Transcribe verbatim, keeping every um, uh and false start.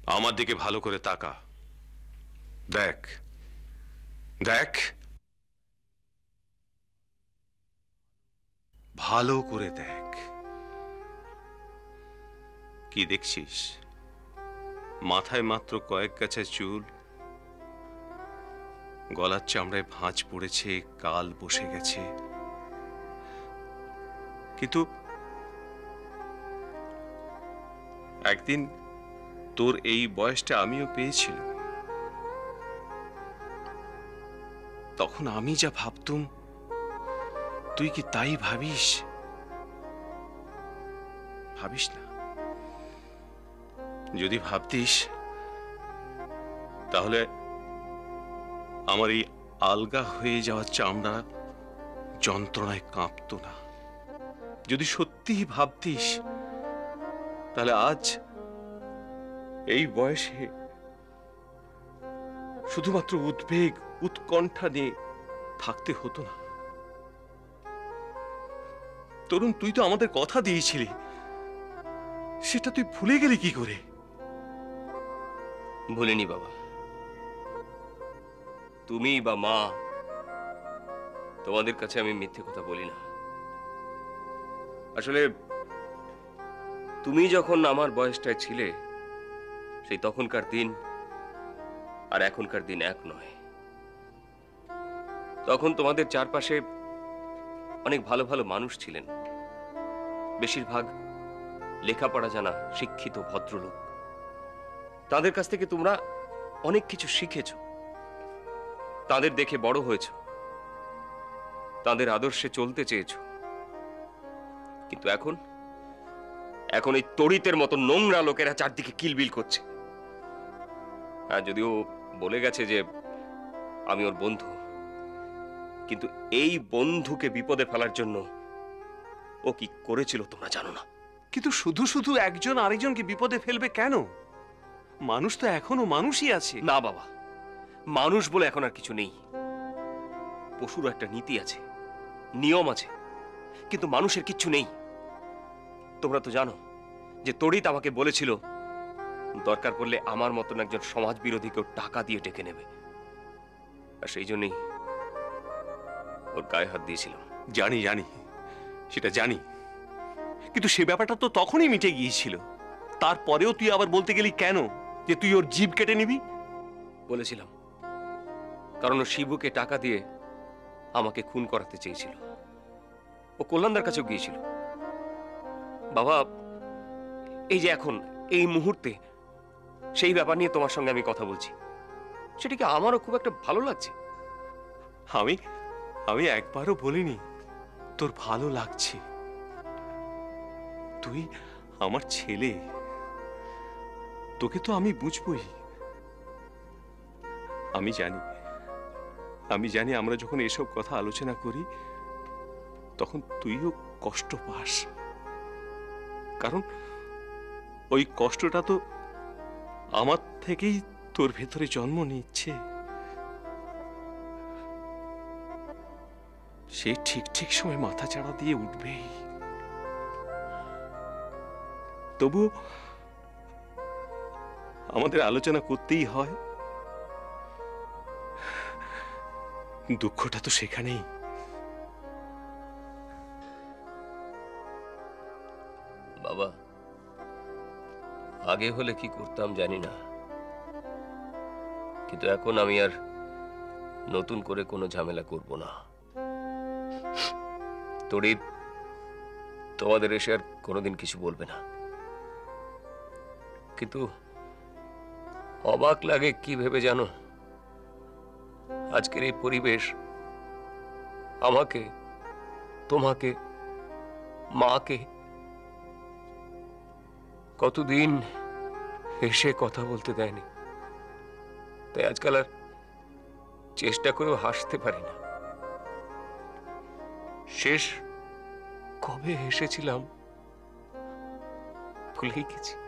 আমার দিকে ভালো করে তাকা, দেখ দেখ ভালো করে দেখ। কি দেখছিস? মাথায় মাত্র কয়েক গাছা চুল, গলার চামড়ায় ভাঁজ পড়েছে, কাল বসে গেছে, কিন্তু একদিন তোর এই বয়সটা আমিও পেয়েছিলাম। তখন আমি যা ভাবতুম তুই কি তাই ভাবিস? ভাবিস না। যদি ভাবতিস তাহলে আমার এই আলগা হয়ে যাওয়া চামড়া যন্ত্রণায় কাঁপতো না। যদি সত্যিই ভাবতিস তাহলে আজ এই বয়সে শুধুমাত্র উদ্বেগ উৎকণ্ঠা নিয়ে থাকতে হতো না। তরুণ, তুই তো আমাদের কথা দিয়েছিলি, সেটা তুই ভুলে গেলি কি করে? ভুলিনি বাবা। তুমি বা মা, তোমাদের কাছে আমি মিথ্যে কথা বলি না। আসলে তুমি যখন আমার বয়সটায় ছিলে, সেই তখনকার দিন আর এখনকার দিন এক নয়। তখন তোমাদের চারপাশে অনেক ভালো ভালো মানুষ ছিলেন, বেশিরভাগ লেখাপড়া জানা শিক্ষিত ভদ্রলোক। তাদের কাছ থেকে তোমরা অনেক কিছু শিখেছ, তাদের দেখে বড় হয়েছ, তাদের আদর্শে চলতে চেয়েছ। কিন্তু এখন এখন এই তড়িতের মতো নোংরা লোকেরা চারদিকে কিলবিল করছে। আর যদিও বলে গেছে যে আমি ওর বন্ধু, কিন্তু এই বন্ধুকে বিপদে ফেলার জন্য ও কি করেছিল তোমরা জানো না। কিন্তু শুধু শুধু একজন আরেকজনকে বিপদে ফেলবে কেন? মানুষ তো এখনো মানুষই আছে। না বাবা, মানুষ বলে এখন আর কিছু নেই। পশুরও একটা নীতি আছে, নিয়ম আছে, কিন্তু মানুষের কিচ্ছু নেই। তোমরা তো জানো যে তড়িৎ আমাকে বলেছিল দরকার পড়লে আমার মতন একজন সমাজ বিরোধীকেও টাকা দিয়ে ডেকে নেবে, আর সেই জন্যই ওর গায়ে হাত দিয়েছিল। জানি জানি সেটা জানি, কিন্তু সে ব্যাপারটা তো তখনই মিটে গিয়েছিল। তারপরেও তুই আবার বলতে গেলি কেন যে তুই ওর জিভ কেটে নিবি? বলেছিলাম কারণ ও শিবুকে টাকা দিয়ে আমাকে খুন করাতে চেয়েছিল। ও কল্যাণদার কাছেও গিয়েছিল। বাবা, এই যে এখন এই মুহূর্তে সেই ব্যাপার নিয়ে তোমার সঙ্গে আমি কথা বলছি, সেটা কি আমারও খুব একটা ভালো লাগছে? আমি আমি একবারও বলিনি তোর ভালো লাগছে। তুই আমার ছেলে, তোকে তো আমি বুঝবই। আমি জানি আমি জানি আমরা যখন এসব কথা আলোচনা করি তখন তুইও কষ্ট পাস, কারণ ওই কষ্টটা তো আমার থেকেই তোর ভেতরে জন্ম নিচ্ছে। সে ঠিক ঠিক সময় মাথা চাড়া দিয়ে উঠবেই। তবু আমাদের আলোচনা করতেই হয়। দুঃখটা তো সেখানেই। বাবা, আগে হলে কি করতাম জানি না, কিন্তু এখন আমি আর নতুন করে কোনো ঝামেলা করব না। তড়িৎ তোমাদের এসে আর কোনোদিন কিছু বলবে না, কিন্তু অবাক লাগে কি ভেবে জানো? আজকের এই পরিবেশ আমাকে, তোমাকে, মাকে কতদিন এসে কথা বলতে দেয়নি, তাই আজকাল আর চেষ্টা করেও হাসতে পারি না। শেষ কবে হেসেছিলাম ভুলেই গেছি।